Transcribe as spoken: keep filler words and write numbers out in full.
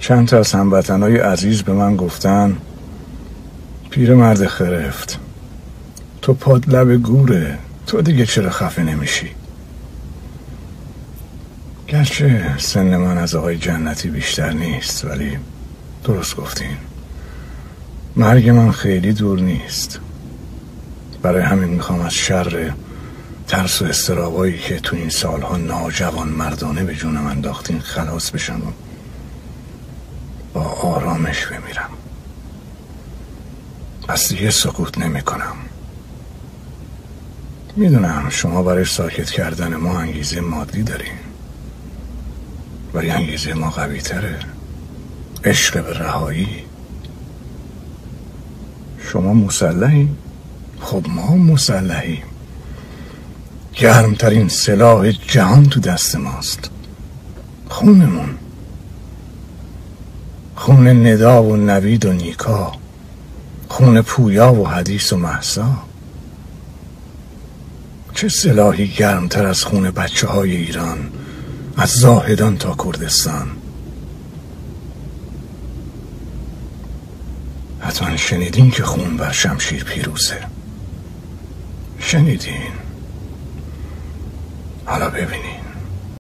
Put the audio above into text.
چند تا از هموطنای عزیز به من گفتن پیرمرد خرفت، تو پاد لب گوره، تو دیگه چرا خفه نمیشی؟ گرچه سن من از آقای جنتی بیشتر نیست، ولی درست گفتین، مرگ من خیلی دور نیست. برای همین میخوام از شر ترس و استرابایی که تو این سالها ناجوان مردانه به جونم انداختین خلاص بشم و با آرامش بمیرم. پس دیگه سکوت نمی کنم. میدونم شما برای ساکت کردن ما انگیزه مادی دارین، ولی انگیزه ما قوی تره، عشق به رهایی. شما مسلحین، خب ما مسلحیم. گرمترین سلاح جهان تو دست ماست، خونمون، خون ندا و نوید و نیکا، خون پویا و حدیث و مهسا. چه سلاحی گرمتر از خون بچه های ایران، از زاهدان تا کردستان. حتما شنیدین که خون بر شمشیر پیروزه. شنیدین؟ حالا ببینین.